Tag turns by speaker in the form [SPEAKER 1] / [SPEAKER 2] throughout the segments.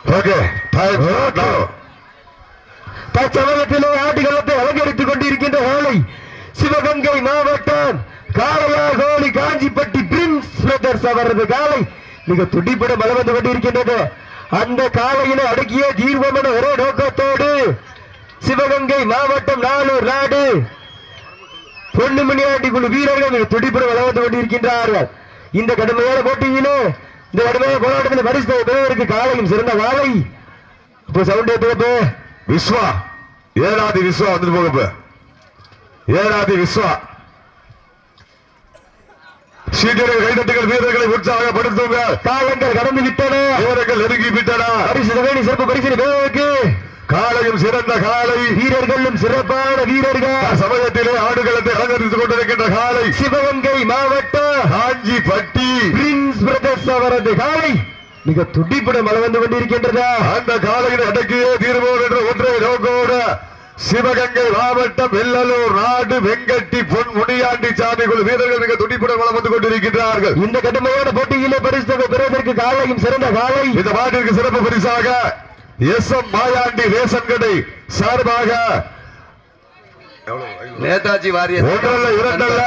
[SPEAKER 1] தற்சமயத்திலே ஆட்டுகளத்தை அலங்கரித்துக் கொண்டிருக்கின்ற வேலை சிவகங்கை மாவட்டம் காளையாகோலி காஞ்சிப்பட்டி பிரின்ஸ் பிரதர்ஸ் அவரது காலை மிக துடிப்புடன் வலம் வந்து கொண்டிருக்கின்றது. அந்த காலையினை அடக்கிய தீர்வமான ஒரே நோக்கத்தோடு சிவகங்கை மாவட்டம் நாளூர் நாடு பொன்னுமணியாண்டி குழு வீரர்கள் மிக துடிப்புடன் வலம் வந்து கொண்டிருக்கின்றார்கள். இந்த கடுமையான போட்டியிலே இந்த கடுமையான போராட்டத்தில் பரிசு பெறுவதற்கு காலையும் சிறந்த காலை. இப்போ சவுண்டே போப்பு
[SPEAKER 2] விஸ்வா ஏழாதி விஸ்வா வந்துட்டு போகப்பு ஏழாதி விஸ்வா சீக்கிரம் கைதட்டுகள் வீரர்களை உற்சாகப்படுத்துங்க.
[SPEAKER 1] காலங்கள் கடந்து விட்டன,
[SPEAKER 2] வீரர்கள் நெருங்கி விட்டன.
[SPEAKER 1] பரிசு சிறப்பு பரிசு பெறுவதற்கு
[SPEAKER 2] காலையும் சிறந்த காலை,
[SPEAKER 1] வீரர்களும் சிறப்பான வீரர்கள்.
[SPEAKER 2] சமயத்திலே ஆடுகளத்தை அலங்கரித்துக் கொண்டிருக்கின்ற காலை
[SPEAKER 1] சிவகங்கை மாவட்டம்
[SPEAKER 2] காஞ்சிப்பட்டி
[SPEAKER 1] பிரின்ஸ் பிரதர்ஸ் அவரது காலை மிக துடிப்புடன் வலம் வந்து கொண்டிருக்கின்றது.
[SPEAKER 2] அந்த காலையில் அடக்கியே தீர்வோம் என்ற ஒன்றை நோக்கோடு சிவகங்கை மாவட்டம் வெள்ளலூர் நாடு வெங்கட்டி பொன் முனியாண்டி சாமி குழு வீரர்கள் மிக துடிப்புடன் வலம் வந்து கொண்டிருக்கிறார்கள்.
[SPEAKER 1] இந்த கடுமையான போட்டியிலே பரிசு பெறுவதற்கு காலையும் சிறந்த காலை.
[SPEAKER 2] இந்த மாட்டிற்கு சிறப்பு பரிசாக எஸ்.எம். மாயாண்டி ரேஷன் கடை சார்பாக
[SPEAKER 3] நேதாஜி வாரியர்
[SPEAKER 2] ஒன்றல்ல இரண்டல்ல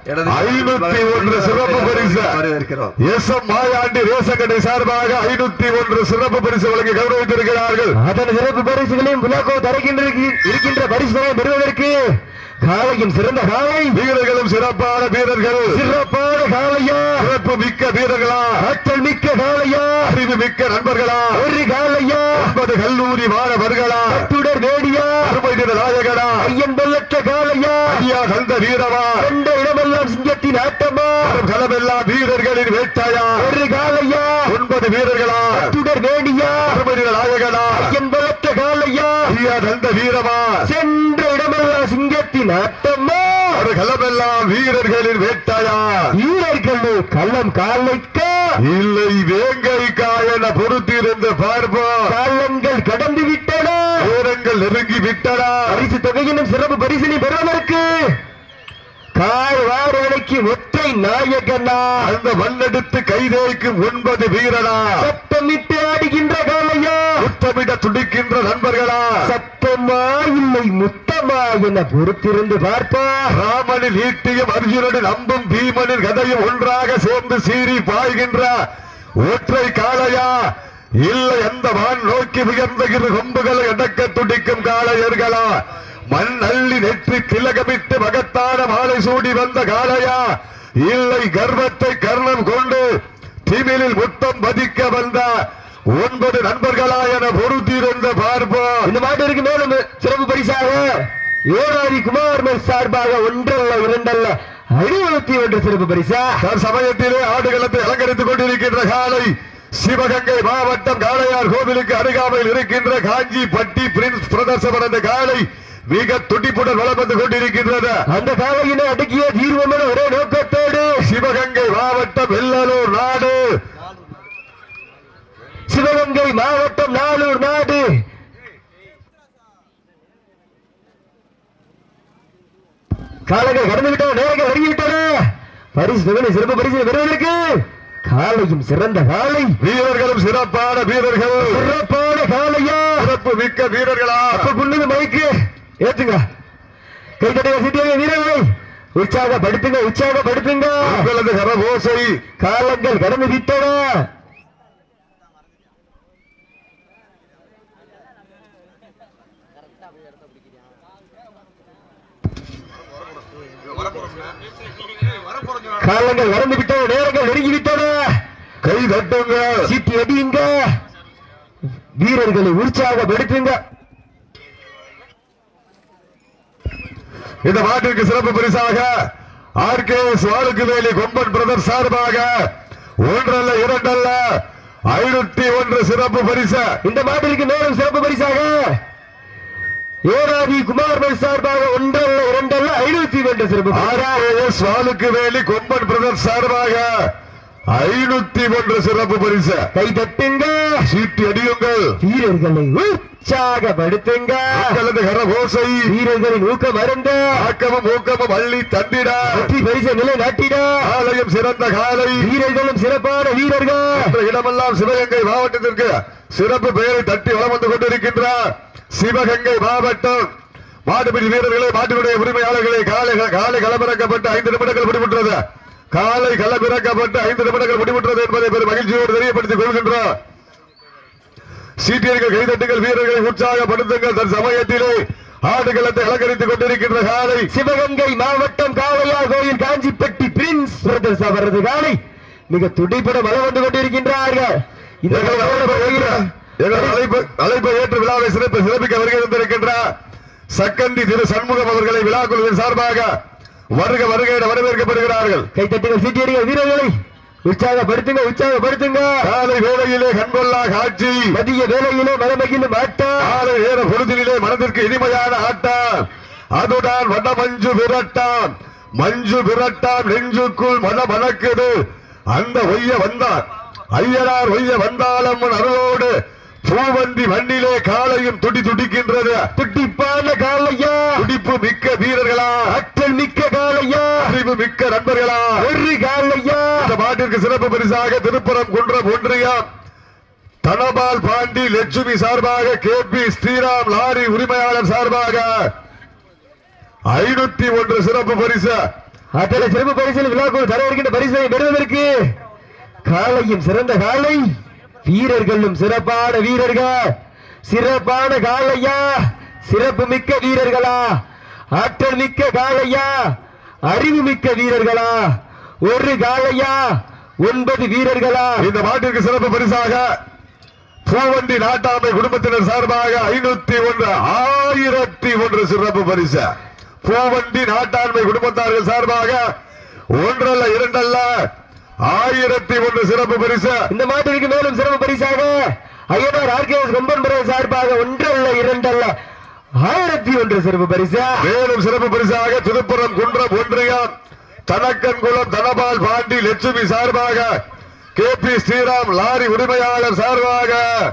[SPEAKER 2] 501 சிறப்பு பரிசு எஸ்.எம். மாயாண்டி ரேஷன் கடை சார்பாக 501 சிறப்பு பரிசு வழங்கி கௌரவித்திருக்கிறார்கள்.
[SPEAKER 1] அதன் சிறப்பு பரிசுகளையும் விழாக்கோ இருக்கின்ற பரிசுகளை பெறுவதற்கு காலையும் சிறந்த காலை,
[SPEAKER 2] வீரர்களும் சிறப்பான வீரர்கள்.
[SPEAKER 1] சிறப்பான காலையா,
[SPEAKER 2] சிறப்பு மிக்க வீரர்களா,
[SPEAKER 1] ஆற்றல் மிக்க காலையா,
[SPEAKER 2] அறிவு மிக்க நண்பர்களா,
[SPEAKER 1] ஒரு காலையா,
[SPEAKER 2] 9 கல்லூரி மாணவர்களா,
[SPEAKER 1] தொடர் வேடியா,
[SPEAKER 2] அருமையிட நாயகனா,
[SPEAKER 1] ஐயன் பெல்லற்ற காலையா,
[SPEAKER 2] ஐயா தந்த வீரமா,
[SPEAKER 1] கண்ட இடமெல்லாம் சிங்கத்தின் ஆட்டமா,
[SPEAKER 2] களமெல்லாம் வீரர்களின் வேட்டாயா,
[SPEAKER 1] ஒரு காலையா,
[SPEAKER 2] 9 வீரர்களா,
[SPEAKER 1] தொடர் வேடியா,
[SPEAKER 2] அருமையிட நாயகனா,
[SPEAKER 1] ஐயன் பெல்லற்ற காலையா,
[SPEAKER 2] ஐயா தந்த வீரமா,
[SPEAKER 1] சென்ற இடமெல்லாம் சிங்கத்தின் ஆட்டமா,
[SPEAKER 2] ஒரு களமெல்லாம் வீரர்களின் வேட்டாயா,
[SPEAKER 1] வீரர்கள் களம் காலைக்கா
[SPEAKER 2] இல்லை வேங்கைக்கா என பொறுத்திருந்து பார்ப்போம்.
[SPEAKER 1] காலங்கள் கடந்து விட்டன,
[SPEAKER 2] வீரங்கள் நெருங்கி விட்டன.
[SPEAKER 1] பரிசு தொகையினும் சிறப்பு பரிசினை பெறுவதற்கு கால் வாரணைக்கு ஒற்றை நாயகனா,
[SPEAKER 2] அந்த மண்ணெடுத்து கைதேய்க்கும் 9 வீரனா,
[SPEAKER 1] சத்தமிட்டு ஆடுகின்ற காலையா,
[SPEAKER 2] முத்தமிட துடிக்கின்ற நண்பர்களா,
[SPEAKER 1] சத்தமா இல்லை முத்தமா என பொறுத்திருந்து பார்ப்பா.
[SPEAKER 2] ராமனின் ஈட்டியும் அர்ஜுனனின் அம்பும் பீமனின் கதையும் ஒன்றாக சேர்ந்து சீறி பாய்கின்ற ஒற்றை காளையா, இல்லை அந்த வான் நோக்கி உயர்ந்த இரு கொம்புகளை அடக்க துடிக்கும் காளையர்களா, மண் அள்ளி நெற்றி திலகமிட்டு மகத்தான மாலை சூடி வந்த காளையா, இல்லை கர்வத்தை கர்ணம் கொண்டு திமிழில் முத்தம் பதிக்க வந்த 9 நண்பர்களா என பொறுத்திருந்த பார்ப்போம்.
[SPEAKER 1] இந்த மாட்டிற்கு மேலும் சிறப்பு பரிசாக ஏனாதி குமார் சார்பாக 1 அல்ல 2 அல்ல 501 சிறப்பு பரிசா.
[SPEAKER 2] சமயத்திலே ஆடுகளத்தை அலங்கரித்துக் கொண்டிருக்கின்ற காலை சிவகங்கை மாவட்டம் காளையார் கோவிலுக்கு அருகாமையில் இருக்கின்ற காஞ்சிப்பட்டி பிரின்ஸ் பிரதர்ஸ் அவரது காலை மிக துடிப்புடன் வலம் வந்து கொண்டிருக்கின்றது.
[SPEAKER 1] அந்த காலையினை அடக்கிய தீர்வமான ஒரே நோக்கத்தோடு
[SPEAKER 2] சிவகங்கை மாவட்டம் வெள்ளலூர் நாடு
[SPEAKER 1] சிவகங்கை மாவட்டம் நாளூர் நாடு காலங்கள் கடந்து விட்டன, நேரங்கள் நெருங்கிவிட்டன. பரிசு தொகை சிறப்பு பரிசு பெறுவதற்கு காலையும் சிறந்த காலை,
[SPEAKER 2] வீரர்களும் சிறப்பான வீரர்கள்.
[SPEAKER 1] சிறப்பான காலையா,
[SPEAKER 2] சிறப்பு மிக்க வீரர்களா.
[SPEAKER 1] அப்ப புண்ணுங்க மைக்கு ஏத்துங்க, கைத்தடைய சிட்டிய வீரர்களை உற்சாகப்படுத்துங்க, உற்சாகப்படுத்துங்க.
[SPEAKER 2] உங்களது கரகோசை
[SPEAKER 1] காலங்கள் கடந்து விட்டன. காலங்கள் கடந்து விட்டன, நேரங்கள் நெருங்கிவிட்டன.
[SPEAKER 2] கை தட்டுங்க,
[SPEAKER 1] சீட்டி அடியுங்க, வீரர்களை உற்சாகப்படுத்துங்க.
[SPEAKER 2] இந்த மாட்டிற்கு சிறப்பு பரிசாக ஆர்கேஎஸ் வாளுக்குவேலி கொம்பன் பிரதர் சார்பாக 1 அல்ல 2 அல்ல 501 சிறப்பு பரிசு.
[SPEAKER 1] இந்த மாட்டிற்கு மேலும் சிறப்பு பரிசாக ஏனாதி குமார் சார்பாக 1 அல்ல 2 அல்ல 501 சிறப்பு.
[SPEAKER 2] ஆர்கேஎஸ் வாளுக்குவேலி கொம்பன் பிரதர் சார்பாக 501 சிறப்பு பரிசு.
[SPEAKER 1] கை தட்டுங்க,
[SPEAKER 2] சீட்டி அடியுங்கள்,
[SPEAKER 1] வீரர்களை உற்சாகப்படுத்துங்க.
[SPEAKER 2] கரகோசை
[SPEAKER 1] வீரர்களின் ஊக்கம் அருந்த
[SPEAKER 2] ஆக்கமும் ஊக்கமும் அள்ளி தந்திட
[SPEAKER 1] வெற்றி பரிசை நிலை நாட்டிட
[SPEAKER 2] காலையும் சிறந்த காலை,
[SPEAKER 1] வீரர்களும் சிறப்பான வீரர்கள்.
[SPEAKER 2] இடமெல்லாம் சிவகங்கை மாவட்டத்திற்கு சிறப்பு பெயரை தட்டி வளம் வந்து கொண்டிருக்கின்றார் சிவகங்கை மாவட்டம் மாட்டுப்பிடி வீரர்களை மாட்டினுடைய உரிமையாளர்களை காலை களமிறக்கப்பட்டு 5 நிமிடங்கள் முடிவுற்றது. காலை களமிறக்கப்பட்டு 5 நிமிடங்கள் முடிவுற்றது என்பதை பெரும் மகிழ்ச்சியோடு தெரியப்படுத்திக் கொள்கின்றோம். சீட்டியர்கள் கைதட்டுங்கள், வீரர்களை உற்சாகப்படுத்துங்கள். தன் சமயத்திலே ஆடுகளத்தை அலங்கரித்துக் கொண்டிருக்கின்ற காலை
[SPEAKER 1] சிவகங்கை மாவட்டம் காளையார் கோயில் காஞ்சிப்பட்டி பிரின்ஸ் பிரதர்ஸ் அவரது காலை மிக துடிப்பட வளம் வந்து கொண்டிருக்கின்றார்கள்.
[SPEAKER 2] அழைப்பை ஏற்று விழாவை சிறப்பிக்க வருகின்றிருக்கின்றார் சக்கந்தி திரு சண்முகம் அவர்களை விழா குழுவின் சார்பாக வருக வருக என வரவேற்கப்படுகிறார்கள்.
[SPEAKER 1] கைத்தட்டுங்கள், சீட்டியடிகள், வீரர்களை உற்சாகப்படுத்துங்க.
[SPEAKER 2] காலை வேளையிலே கண்கொள்ளா காட்சி,
[SPEAKER 1] மதிய வேளையிலே மனமகிழும் ஆட்டம்,
[SPEAKER 2] காலை நேர பொழுதிலே மனதிற்கு இனிமையான ஆட்டம். அதுதான் வட மஞ்சு விரட்டான், மஞ்சு விரட்டான் நெஞ்சுக்குள் மன மணக்குது. அந்த ஒய்ய வந்தார் ஐயனார் ஒய்ய வந்தாலும் அருளோடு பூவந்தி மண்ணிலே காலையும் துடிக்கின்றது.
[SPEAKER 1] துடிப்பான காலையா,
[SPEAKER 2] துடிப்பு மிக்க வீரர்களா,
[SPEAKER 1] ஆற்றல் மிக்க காலையா,
[SPEAKER 2] அறிவு மிக்க நண்பர்களா,
[SPEAKER 1] ஒரு காலையா.
[SPEAKER 2] இந்த மாட்டிற்கு சிறப்பு பரிசாக திருப்புறம் குன்றம் ஒன்றியம் தனபால் பாண்டி லட்சுமி சார்பாக கேபி ஸ்ரீராம் லாரி உரிமையாளர் சார்பாக 501 சிறப்பு பரிசு.
[SPEAKER 1] அத்தனை சிறப்பு பரிசில் விழாக்குள் தர இருக்கின்ற பரிசை பெறுவதற்கு காலையும் சிறந்த காலை, வீரர்களும் சிறப்பான வீரர்கள். சிறப்பான காலையா, சிறப்பு மிக்க வீரர்களா, ஆற்றல் மிக்க காலையா, அறிவு மிக்க வீரர்களா, ஒரு காலையா, 9 வீரர்களா.
[SPEAKER 2] இந்த மாட்டிற்கு சிறப்பு பரிசாக பூவண்டி நாட்டாமை குடும்பத்தினர் சார்பாக 501 சிறப்பு பரிசு. பூவண்டி நாட்டாண்மை குடும்பத்தார்கள் சார்பாக 1 அல்ல 2 அல்ல 1001 சிறப்பு பரிசு.
[SPEAKER 1] இந்த மாட்டிற்கு மேலும் சிறப்பு பரிசாக ஐயனார் ஆர்கேஎஸ் கொம்பன் சார்பாக 1 அல்ல 2 அல்ல 1001 சிறப்பு பரிசு.
[SPEAKER 2] மேலும் சிறப்பு பரிசாக திருப்புறம் குன்றம் ஒன்றியம் தனக்கன்குளம் தனபால் பாண்டி லட்சுமி சார்பாக கேபி ஸ்ரீராம் லாரி உரிமையாளர் சார்பாக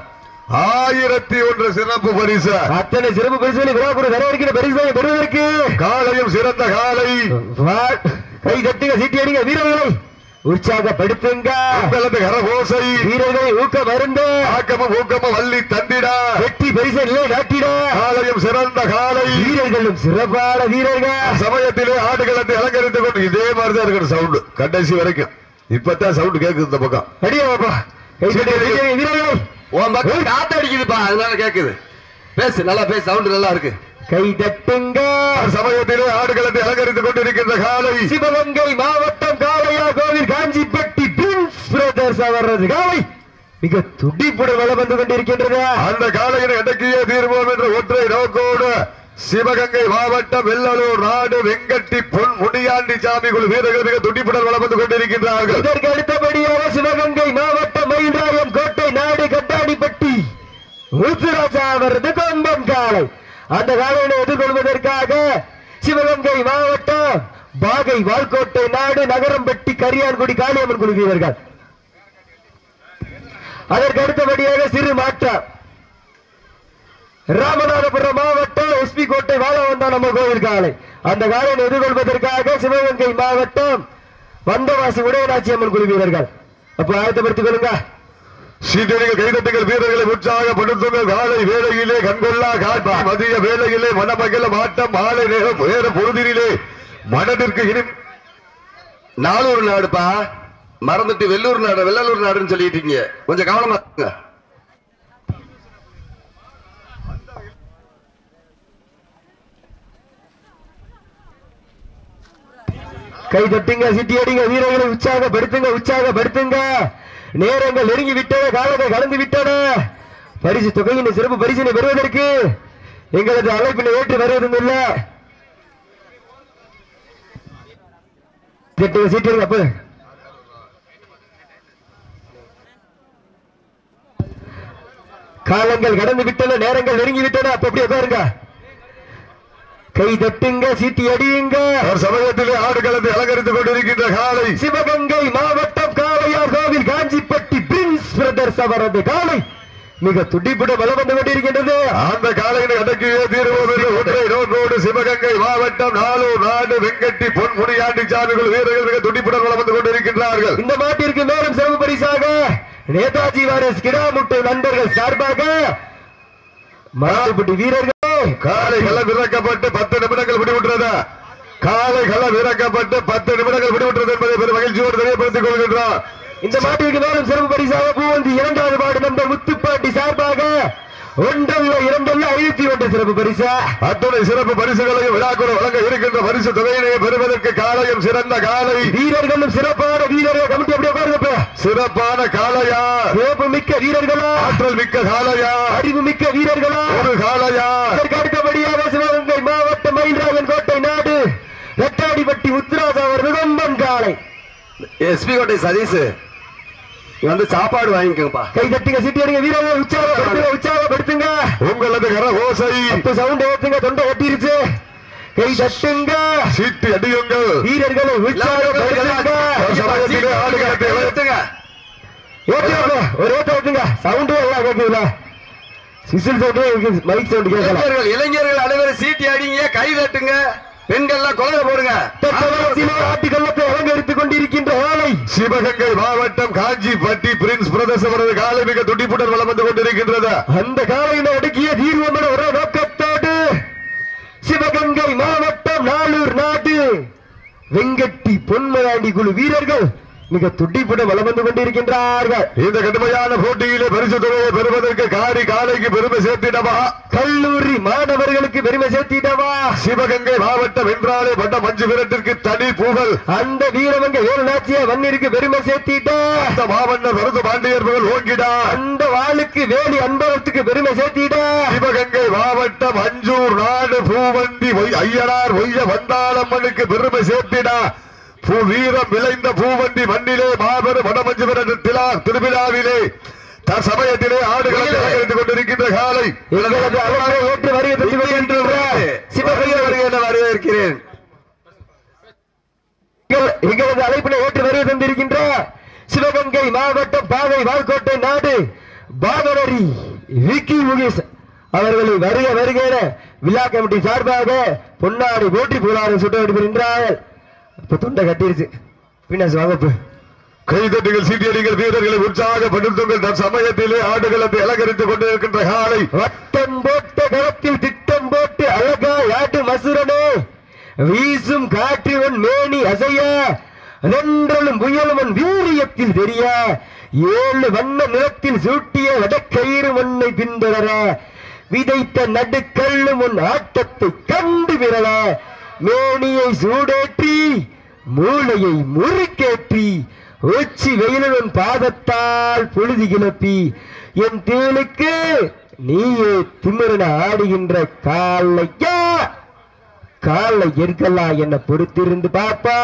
[SPEAKER 2] 1001 சிறப்பு பரிசு.
[SPEAKER 1] அத்தனை சிறப்பு பரிசுகளை விழாக்குழு வரவேற்கிற பரிசை பெறுவதற்கு
[SPEAKER 2] காலையும் சிறந்த காலை,
[SPEAKER 1] கை தட்டுங்க, சீட்டி அடிங்க, வீரர்களை உற்சாகப்படுத்துங்க.
[SPEAKER 2] கரகோசை,
[SPEAKER 1] வீரர்களை ஊக்க மருந்து,
[SPEAKER 2] ஆக்கமும் ஊக்கமும் வள்ளி தந்திட,
[SPEAKER 1] வெற்றி பரிசை நிலை நாட்டிட.
[SPEAKER 2] காலையும் சிறந்த காலை,
[SPEAKER 1] வீரர்களும் சிறப்பான வீரர்கள்.
[SPEAKER 2] சமயத்திலே ஆடுகளத்தை அலங்கரித்துக் கொண்டு இதே மாதிரிதான் இருக்கிற சவுண்ட் கடைசி வரைக்கும். இப்பதான் சவுண்ட் கேக்குது இந்த பக்கம்.
[SPEAKER 1] அடியா பாப்பா, கை தட்டுங்க, வீரர்களை.
[SPEAKER 3] உன் பக்கம் காத்து அடிக்குதுப்பா, அதனால கேக்குது. பேசு, நல்லா பேசு, சவுண்ட் நல்லா இருக்கு.
[SPEAKER 1] கை தட்டுங்க.
[SPEAKER 2] சமயத்திலே ஆடுகளத்தை அலங்கரித்துக் கொண்டிருக்கின்ற காலை
[SPEAKER 1] சிவகங்கை மாவட்டம் காளையார் கோவில் காஞ்சிப்பட்டி பிரின்ஸ் பிரதர்ஸ் அவரது காலை மிக துடிப்புடன் வளம் வந்து கொண்டிருக்கின்றது.
[SPEAKER 2] அந்த காலையினை அடக்கியே தீர்வோம் என்ற ஒற்றை நோக்கோடு சிவகங்கை மாவட்டம் வெள்ளலூர் நாடு வெங்கட்டி பொன் முனியாண்டி சாமி குழு வீரர்கள் மிக துடிப்புடன் வளம் வந்து கொண்டிருக்கின்றார்கள்.
[SPEAKER 1] இதற்கு அடுத்தபடியாக சிவகங்கை மாவட்டம் மயில்ராயம் கோட்டை நாடு கட்டாடிப்பட்டி முத்துராஜா அவரது கொம்பன் காலை. அந்த காலையினை எதிர்கொள்வதற்காக சிவகங்கை மாவட்டம் பாகை வால்கோட்டை நாடு நகரம்பட்டி கரியான்குடி காளியம்மன் குழு வீரர்கள். அதற்கு அடுத்தபடியாக சிறு மாற்றம் ராமநாதபுரம் மாவட்டம் எஸ்பி கோட்டை வாழவந்தான் நம்ம கோவில் காலை. அந்த காலையை எதிர்கொள்வதற்காக சிவகங்கை மாவட்டம் வந்தவாசி உடையநாச்சி அம்மன் குழு வீரர்கள். அப்ப ஆயத்தப்படுத்திக் கொள்ளுங்க.
[SPEAKER 2] சீட்டடிகள் கைதட்டுகள், வீரர்களை உற்சாகப்படுத்துங்கள். காலை வேளையிலே கண்கொள்ளா காட்சி, மதிய வேளையிலே மனமகிழ மாட்டம், மாலை நேரம் வேற பொழுதிலே மனதிற்கு இனி.
[SPEAKER 3] நாளூர் நாடுப்பா, மறந்துட்டு வெள்ளூர் நாடு வெள்ளலூர் நாடுன்னு சொல்லிட்டீங்க, கொஞ்சம் கவனமா இருங்க.
[SPEAKER 1] கை தட்டுங்க, சிட்டி அடிங்க, வீரர்களை உற்சாகப்படுத்துங்க. நேரங்கள் நெருங்கி விட்டன, காலங்கள் கடந்து விட்டன. பரிசு தொகையின் சிறப்பு பரிசினை பெறுவதற்கு எங்களது அழைப்பினை ஏற்று வருவதும் இல்லை. சீட்டு அப்ப காலங்கள் கடந்து விட்டன, நேரங்கள் நெருங்கி விட்டன. அப்ப அப்படியே பாருங்க. கை தட்டுங்க, சீட்டி அடியுங்க.
[SPEAKER 2] சமயத்திலே ஆடுகளத்தை அலங்கரித்துக் கொண்டிருக்கின்ற காலை
[SPEAKER 1] சிவகங்கை மாவட்டம் காளையார் கோவில் காஞ்சிப்பட்டி பிரின்ஸ் பிரதர்ஸ் அவரது காலை மிக துடிப்புடன் வளம் வந்து கொண்டிருக்கின்றது.
[SPEAKER 2] அந்த காலையினை அடக்கியே தீர்வோம் என்று ஒற்றை நோக்கோடு சிவகங்கை மாவட்டம் நாளூர் நாடு வெங்கட்டி பொன் முனியாண்டி சாமிகள் வீரர்கள் மிக துடிப்புடன் வளம் வந்து கொண்டிருக்கின்றார்கள்.
[SPEAKER 1] இந்த மாட்டிற்கு மேலும் சிறப்பு பரிசாக நேதாஜி வாரிஸ் கிடாமுட்டு நண்பர்கள் சார்பாக மாட்டுப்பட்டி வீரர்கள்
[SPEAKER 2] காலை களம் இறக்கப்பட்டு 10 நிமிடங்கள் முடிவுற்றது. காலை களம் இறக்கப்பட்டு 10 நிமிடங்கள் முடிவுற்றது என்பதை பெரும் மகிழ்ச்சியோடு தெரியப்படுத்திக் கொள்கின்றோம்.
[SPEAKER 1] இந்த மாட்டிற்கு மேலும் சிறப்பு பரிசாக பூவந்தி 2வது வார்டு நம்பர் முத்துப்பாண்டி சார்பாக 1 2 51 சிறப்பு பரிசா.
[SPEAKER 2] அத்துணை சிறப்பு பரிசுகளையும் விழாக்குழு வழங்க இருக்கின்ற பரிசு தொகையினை பெறுவதற்கு காலையும் சிறந்த காலை
[SPEAKER 1] வீரர்களும் சிறப்பான வீரர்கள் கமிட்டி அப்படியே பாருங்க.
[SPEAKER 2] சிறப்பான காளையா,
[SPEAKER 1] சிறப்பு மிக்க வீரர்களா,
[SPEAKER 2] ஆற்றல் மிக்க காளையா,
[SPEAKER 1] அறிவு மிக்க வீரர்களா,
[SPEAKER 2] ஒரு காளையா.
[SPEAKER 1] இதற்கு அடுத்தபடியாக சிவகங்கை மாவட்டம் மயில்ராயன் கோட்டை நாடு ரெட்டாடிப்பட்டி உத்ராஜ் அவர்கள் ரொம்பன் காலை.
[SPEAKER 3] எஸ்பி கோட்டை சதீஷ் வந்து சாப்பாடு வாங்கிக்கோங்கப்பா.
[SPEAKER 1] கை தட்டுங்க, சிட்டி அடிங்க, வீரர்கள் உற்சாகப்படுத்துங்க.
[SPEAKER 2] உங்களது கரகோசை
[SPEAKER 1] சவுண்ட் ஏத்துங்க, தொண்டை கட்டிருச்சு. கை தட்டுங்க,
[SPEAKER 2] சீட்டி அடியுங்கள்,
[SPEAKER 1] வீரர்களை உற்சாகப்படுத்துங்க.
[SPEAKER 2] ஆடுகளத்தை
[SPEAKER 3] எடுத்துங்க,
[SPEAKER 1] ஒரு ஏத்த ஏத்துங்க. சவுண்டே எல்லாம் கேட்குதுல, சிசில் சவுண்ட், மைக் சவுண்ட் கேட்கல.
[SPEAKER 3] இளைஞர்கள் அனைவரும் சீட்டி அடிங்க, கை தட்டுங்க. பெண்கள்லாம் குழந்தை போடுங்க.
[SPEAKER 1] ஆட்டுக்கல்லத்தை அலங்கரித்துக் கொண்டிருக்கின்ற காலை
[SPEAKER 2] சிவகங்கை மாவட்டம் காஞ்சிப்பட்டி பிரின்ஸ் பிரதேச அவரது காலை மிக துடிப்புடன் வளம் வந்து கொண்டிருக்கின்றது.
[SPEAKER 1] அந்த காலையில அடக்கிய தீர்வமான ஒரு நோக்கத்தோடு சிவகங்கை மாவட்டம் நாளூர் நாடு வெங்கட்டி பொன்மராண்டி குழு வீரர்கள் மிக துடிப்புடன் வளம் வந்து கொண்டிருக்கின்றார்கள்.
[SPEAKER 2] இந்த கடுமையான போட்டியிலே பரிசு தொகையை பெறுவதற்கு காரி காலைக்கு பெருமை சேர்த்திடவா,
[SPEAKER 1] கல்லூரி மாணவர்களுக்கு பெருமை சேர்த்திடவா,
[SPEAKER 2] சிவகங்கை மாவட்டம் என்றாலே பட்ட மஞ்சு விரட்டிற்கு தனி புகழ்,
[SPEAKER 1] அந்த வீரவங்க வேலுநாச்சிய வன்னிற்கு பெருமை சேர்த்திட,
[SPEAKER 2] அந்த மாவட்ட மருது பாண்டியர் புகழ் ஓங்கிடா,
[SPEAKER 1] அந்த வாளுக்கு வேலி அன்பரத்துக்கு பெருமை சேர்த்திட,
[SPEAKER 2] சிவகங்கை மாவட்டம் அஞ்சூர் நாடு பூவந்தி ஐயனார் ஒய்ய வந்தாளம்மனுக்கு பெருமை சேர்த்திடா. வீரம் விளைந்த பூவண்டி மண்ணிலே மாபெரும் வடமஞ்சு விரட்டிலா திருவிழாவிலே தற்சமயத்திலே ஆடுகளை அலங்கரித்துக் கொண்டிருக்கின்ற காலை
[SPEAKER 1] ஏற்று
[SPEAKER 3] வரவேற்கிறேன்.
[SPEAKER 1] எங்களது அழைப்பினை ஏற்று வருகை தந்திருக்கின்ற சிவகங்கை மாவட்டம் பாவை வால்கோட்டை நாடு பாகவரி விக்கி முகேஷ் அவர்களை வருக வருகிற விழா கமிட்டி சார்பாக பொன்னாடி போட்டி புகழாரம் சுட்ட வருகின்றார்கள். இப்ப தொண்டை கட்டிருச்சு, பின்னாசி வகுப்பு
[SPEAKER 2] கைதட்டுகள் சீட்டியடிகள் வீரர்களை உற்சாகப்படுத்துங்கள். சமயத்திலே ஆடுகளத்தை அலங்கரித்துக் கொண்டிருக்கின்ற காலை
[SPEAKER 1] வட்டம் போட்ட களத்தில் திட்டம் போட்டு அழகா யாட்டு மசுரனே வீசும் காற்றிவன் மேனி அசைய ரென்றலும் புயலுமன் வீரியத்தில் தெரிய 7 வண்ண நிலத்தில் சூட்டிய வடக்கயிறு மண்ணை பின்தொடர விதைத்த நடுக்கல்லு முன் ஆட்டத்தை கண்டு விரல மேனியை சூடேற்றி மூளையை முறுக்கேற்றி உச்சி வெயிலுடன் பாதத்தால் பொழுது கிளப்பி என் தேளுக்கு நீயே திமிரன ஆடுகின்ற காலையா காலை எற்கலா என்ன பொறுத்திருந்து பாப்பா.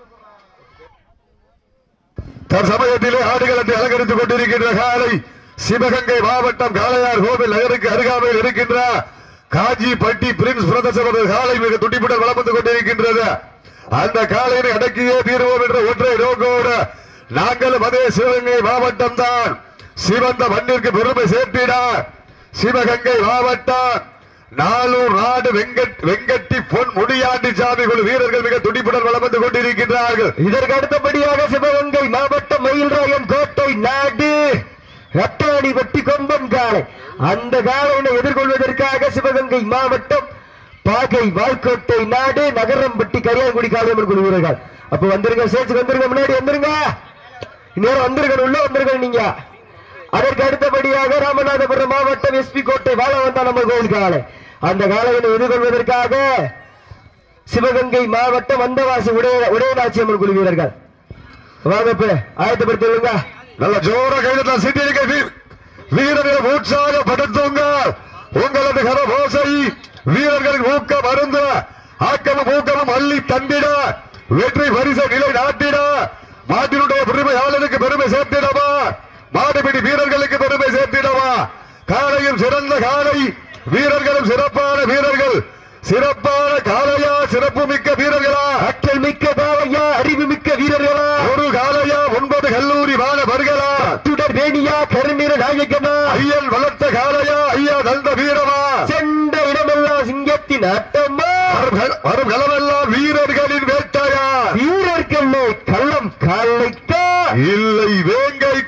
[SPEAKER 2] தற்சமயத்திலே ஆடுகளத்தை அலங்கரித்துக் கொண்டிருக்கின்ற காலை சிவகங்கை மாவட்டம் காளையார் கோவில் நகருக்கு அருகாமையில் இருக்கின்ற காஞ்சிப்பட்டி பிரின்ஸ் பிரதேச காலை மிக துடிப்புடன் வளம் வந்து கொண்டிருக்கின்றது. அந்த காலையை அடக்கியே தீர்வோம் என்ற ஒற்றை நோக்கோடு நாங்களும் அதே சிவகங்கை மாவட்டம் தான் சிவந்த மண்ணிற்கு பெருமை சேர்த்திட சிவகங்கை மாவட்டம் நாளூர் நாடு வெங்கட்டி பொன் முடியாண்டி சாமி குழு வீரர்கள் மிக துடிப்புடன் வளம் வந்து கொண்டிருக்கின்றார்கள்.
[SPEAKER 1] இதற்கு அடுத்தபடியாக சிவகங்கை மாவட்டம் மயில்ராயன் கோட்டை நாடு ரத்தாடிப்பட்டி கொம்பன் காலை. அந்த காலையினை எதிர்கொள்வதற்காக சிவகங்கை மாவட்டம் பாகை வால்கோட்டை நாடு நகரம்பட்டி கரியாங்குடி காளியம்மன் குழு வீரர்கள். அப்ப வந்துருங்க, சேர்த்து வந்துருங்க, முன்னாடி வந்துருங்க, நேரம் வந்துருங்க, உள்ள வந்துருங்க நீங்க. அதற்கு அடுத்தபடியாக ராமநாதபுரம் மாவட்டம் எஸ்பி கோட்டை வாழவந்தா நம்ம கோவில் காலை. அந்த காலையினை எதிர்கொள்வதற்காக சிவகங்கை மாவட்டம் வந்தவாசி உடையநாச்சி அம்மன் குழு வீரர்கள். வாங்க ஆயத்தப்படுத்திடுங்க.
[SPEAKER 2] நல்ல ஜோர கைதட்டலாம் சிட்டி வீரர்களை உற்சாகப்படுத்துங்க. உங்களது கரபோசை வீரர்களுக்கு ஊக்கம் அருந்த ஆக்கமும் ஊக்கமும் அள்ளி தந்திட வெற்றி பரிசை நிலை நாட்டிட மாட்டினுடைய பெருமையாளருக்கு பெருமை சேர்த்திடவா, மாடுபிடி வீரர்களுக்கு பெருமை சேர்த்திடவா. காலையும் சிறந்த காலை, வீரர்களும் சிறப்பான வீரர்கள். சிறப்பான காலையா, சிறப்பு மிக்க வீரர்களா,
[SPEAKER 1] அக்கல் மிக்க காலையா, அறிவு மிக்க வீரர்களா,
[SPEAKER 2] ஒரு காலையா, 9 கல்லூரி மாணவர்களா,
[SPEAKER 1] துடர் வேணியா, கருநிற நாயகனா,
[SPEAKER 2] ஐயன் வளர்த்த காலையா, ஐயா தந்த வீரமா,
[SPEAKER 1] சென்ற இடமெல்லாம் சிங்கத்தின் ஆட்டமா,
[SPEAKER 2] வரும் களமெல்லாம் வீரர்களின் வேட்டையா,
[SPEAKER 1] வீரர்களே களம் காலைக்கா
[SPEAKER 2] இல்லை வேங்கைக்கா என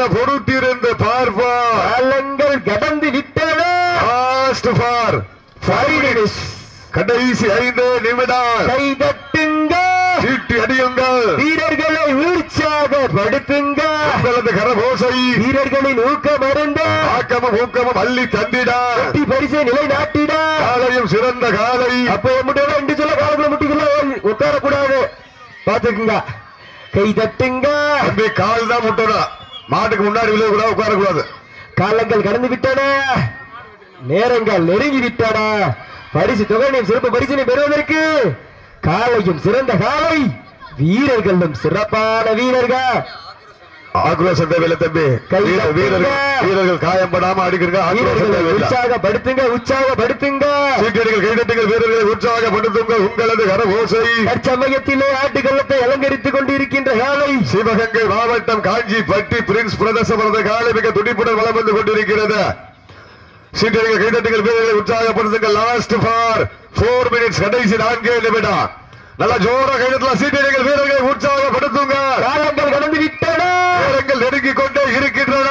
[SPEAKER 2] பொறுத்திருந்து பார்ப்பார்.
[SPEAKER 1] காலங்கள் கடந்து விட்டன.
[SPEAKER 2] Last for 5 minutes. கடைசி 5 நிமிடம்.
[SPEAKER 1] கை தட்டுங்க,
[SPEAKER 2] சீட்டி அடியுங்கள்,
[SPEAKER 1] வீரர்களை உற்சாகப்படுத்துங்க.
[SPEAKER 2] உங்களது கரகோசை
[SPEAKER 1] வீரர்களின் ஊக்கம் அருந்த
[SPEAKER 2] ஆக்கமும் ஊக்கமும் அள்ளி தந்திட
[SPEAKER 1] வெற்றி பரிசை நிலைநாட்டிட.
[SPEAKER 2] காலையும் சிறந்த காலை.
[SPEAKER 1] அப்ப முட்டை என்று சொல்ல காலக்குள்ள முட்டிக்கல உட்காரக்கூடாது, பாத்துக்குங்க. கை தட்டுங்க.
[SPEAKER 2] தம்பி கால் தான் முட்டணும், மாட்டுக்கு முன்னாடி விழுக கூடாது, உட்காரக்கூடாது.
[SPEAKER 1] காலங்கள் கடந்து விட்டன, நேரங்கள் நெருங்கி விட்டன. பரிசு தொகையும் சிறப்பு பரிசினை பெறுவதற்கு காலையும் சிறந்த காலை, வீரர்களும் சிறப்பான வீரர்கள்.
[SPEAKER 2] ஆக்ரோஷம் தேவையில்லை தம்பி. வீரர்கள் காயப்படாம அடிக்கிறீங்க.
[SPEAKER 1] உற்சாகப்படுத்துங்க, உற்சாகப்படுத்துங்க.
[SPEAKER 2] சீக்கிரங்கள் கைதட்டுங்கள், வீரர்களை உற்சாகப்படுத்துங்க. உங்களது கரகோசை
[SPEAKER 1] தற்சமயத்திலே ஆட்டுக்களத்தை அலங்கரித்துக் கொண்டிருக்கின்ற காலை
[SPEAKER 2] சிவகங்கை மாவட்டம் காஞ்சிப்பட்டி பிரின்ஸ் பிரதேசம் காலை மிக துடிப்புடன் வளம் வந்து கொண்டிருக்கிறது. சீக்கிரங்கள் கைதட்டுங்கள், வீரர்களை உற்சாகப்படுத்துங்கள். Last for 4 minutes. கடைசி 4 நிமிடம். நல்ல ஜோர கைதட்டலாம். சீக்கிரங்கள் வீரர்களை உற்சாகப்படுத்துங்க.
[SPEAKER 1] காலங்கள் கடந்து விட்டன,
[SPEAKER 2] நேரங்கள் நெருங்கிக் கொண்டே இருக்கின்றன.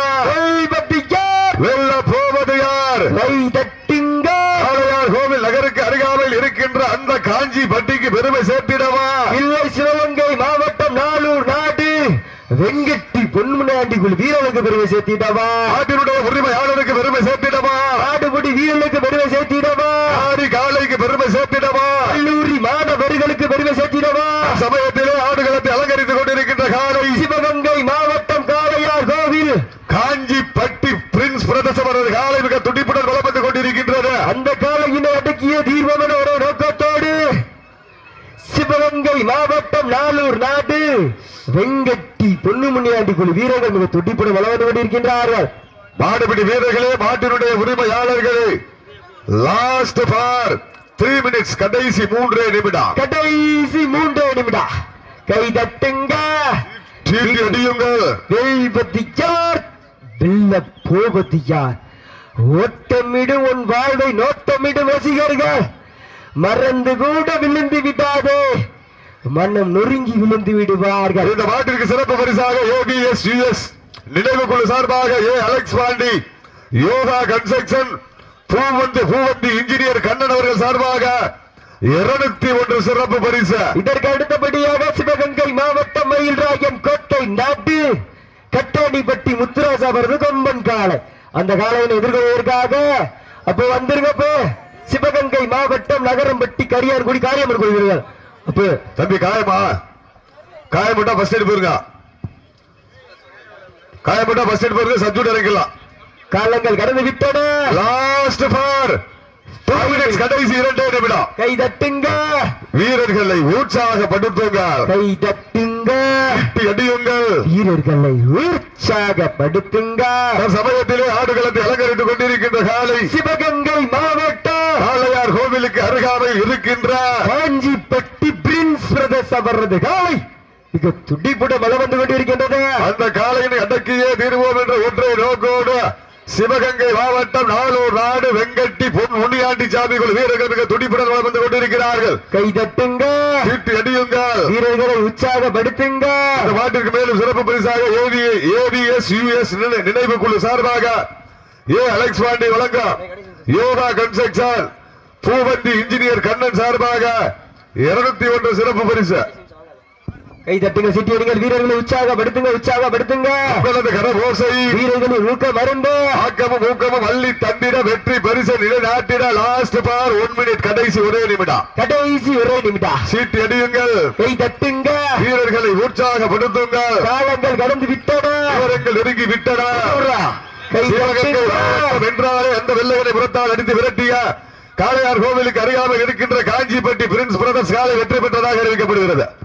[SPEAKER 2] வெல்ல போவது யார்?
[SPEAKER 1] கை தட்டுங்க.
[SPEAKER 2] காளையார் கோவில் நகருக்கு அருகாமையில் இருக்கின்ற அந்த காஞ்சி பட்டிக்கு பெருமை சேர்த்திடவா,
[SPEAKER 1] இல்லை சிவகங்கை மாவட்டம் நாளூர் நாடு வெங்கட்டி பொன்முனாண்டிக்குள் வீரர்களுக்கு பெருமை சேர்த்திடவா,
[SPEAKER 2] நாட்டினுடைய உரிமையாளருக்கு பெருமை சேர்த்திடவா,
[SPEAKER 1] நாடுபடி வீரர்களுக்கு பெருமை சேர்த்திடவா,
[SPEAKER 2] ஆடி காளைக்கு பெருமை சேர்த்திடவா,
[SPEAKER 1] கல்லூரி மாணவர்களுக்கு பெருமை சேர்த்திடவா.
[SPEAKER 2] சமயத்திலே ஆடுகளத்தை அலங்கரித்துக் கொண்டிருக்கின்ற காளை
[SPEAKER 1] சிவகங்கை மாவட்டம் காளையார் கோவில்
[SPEAKER 2] காஞ்சிப்பட்டி பிரின்ஸ் பிரதேசம் காலை மிக துடிப்புடன் வளம் வந்து கொண்டிருக்கின்றது.
[SPEAKER 1] அந்த காளையினை அடக்கிய தீர்வமன ஒரு நோக்கத்தோடு சிவகங்கை மாவட்டம் நாளூர் நாடு வெங்கட்டி பொன்னுமுனியாண்டி குழு வீரர்கள் மிக துடிப்புடன் வளம் வந்து கொண்டிருக்கின்றார்கள்.
[SPEAKER 2] மாடுபிடி வீரர்களே, மாட்டினுடைய உரிமையாளர்களே, லாஸ்ட் ஃபார் 3 minutes. கடைசி 3 நிமிடம்.
[SPEAKER 1] கடைசி 3 நிமிடம். கை தட்டுங்க,
[SPEAKER 2] சீட்டி அடியுங்கள்.
[SPEAKER 1] வெல்வது யார், வெல்ல போவது யார்? ஓட்டமிடு உன் வாழ்வை நோட்டமிடும் ரசிகர்கள், மறந்து கூட விழுந்து விடாதே, மன்னம் நொறுங்கி விழுந்து விடுவார்கள்.
[SPEAKER 2] இந்த மாட்டிற்கு சிறப்பு பரிசாக ஏபிஎஸ் யுஎஸ் நினைவு குழு சார்பாக A Alex Pandi, Yoga construction, Poovanthi engineer Kannan அவர்கள் சார்பாக 201 சிறப்பு பரிசு.
[SPEAKER 1] இதற்கு அடுத்தபடியாக சிவகங்கை மாவட்டம் மயில்ராயன் கோட்டை நாட்டு கட்டாணிப்பட்டி முத்துராஜா அவரது கொம்பன் காளை. அந்த காளையினை எதிர்கொள்வதற்காக அப்போ வந்துருங்க. சிவகங்கை மாவட்டம் நகரம்பட்டி கரியார்குடி காரியமர் கொள்வீர்கள். அப்போ
[SPEAKER 2] தம்பி காயமா, காயப்பட்டா பஸ் எய்ட் போயிருங்க, காயப்பட்டா பஸ் எய்ட் போயிருங்க, சப்ஜூட் இறக்கலாம்.
[SPEAKER 1] காலங்கள் கடந்து விட்டன.
[SPEAKER 2] Last for 2 minutes. கடைசி 2 நிமிடம்.
[SPEAKER 1] கை தட்டுங்க,
[SPEAKER 2] வீரர்களை உற்சாகப்படுத்துங்க.
[SPEAKER 1] கை தட்டுங்க,
[SPEAKER 2] சீட்டி அடியுங்கள்,
[SPEAKER 1] வீரர்களை உற்சாகப்படுத்துங்க.
[SPEAKER 2] சமயத்திலே ஆடுகளத்தை அலங்கரித்துக் கொண்டிருக்கின்ற காலை
[SPEAKER 1] சிவகங்கை மாவட்டம்
[SPEAKER 2] காளையார் கோவிலுக்கு அருகாமையில் இருக்கின்ற
[SPEAKER 1] காஞ்சிப்பட்டி பிரின்ஸ் பிரதேச அவரது காலை மிக துடிப்புடன் வளம் வந்து கொண்டிருக்கின்றது.
[SPEAKER 2] அந்த காளையினை அடக்கியே தீர்வோம் என்ற ஒற்றை நோக்கோடு சிவகங்கை மாவட்டம் நாளூர் நாடு வெங்கட்டி பொன் முனியாண்டி சாமி குழு வீரர்கள் மிக துடிப்புடன் வளம் வந்து கொண்டிருக்கிறார்கள்.
[SPEAKER 1] கை தட்டுங்க,
[SPEAKER 2] சீட்டி அடியுங்கள்,
[SPEAKER 1] வீரர்களை உற்சாகப்படுத்துங்க.
[SPEAKER 2] இந்த மாட்டிற்கு மேலும் சிறப்பு பரிசாக ஏபிஎஸ் யுஎஸ் நினைவு குழு சார்பாக ஏ அலெக்ஸ் பாண்டி வழங்க யோகா கன்ஸ்ட்ரக்ஷன், பூவந்தி இன்ஜினியர் கண்ணன் சார்பாக 201 சிறப்பு பரிசு.
[SPEAKER 1] கை தட்டுங்க, சீட்டி அடிங்கள், வீரர்களை உற்சாகப்படுத்துங்க, உற்சாகப்படுத்துங்க.
[SPEAKER 2] கரகோசை
[SPEAKER 1] வீரர்களின் ஊக்கம் மருந்து
[SPEAKER 2] ஆக்கமும் ஊக்கமும் அள்ளி தந்திட வெற்றி பரிசு நிலைநாட்டிட. Last for 1 minute. கடைசி 1 நிமிடம்.
[SPEAKER 1] கடைசி 1 நிமிடம்.
[SPEAKER 2] சீட்டி அடியுங்கள்,
[SPEAKER 1] கை தட்டுங்க,
[SPEAKER 2] வீரர்களை உற்சாகப்படுத்துங்கள்.
[SPEAKER 1] காலங்கள் கடந்து விட்டன,
[SPEAKER 2] வீரர்கள் நெருங்கி விட்டன.
[SPEAKER 1] சிவகங்கை
[SPEAKER 2] மாவட்டம் என்றாலே அந்த வெள்ளையனை புறத்தால் அடித்து விரட்டிய காளையார் கோவிலுக்கு அருகாமல் இருக்கின்ற காஞ்சிப்பட்டி பிரின்ஸ் பிரதர்ஸ் காலை வெற்றி பெற்றதாக அறிவிக்கப்படுகிறது.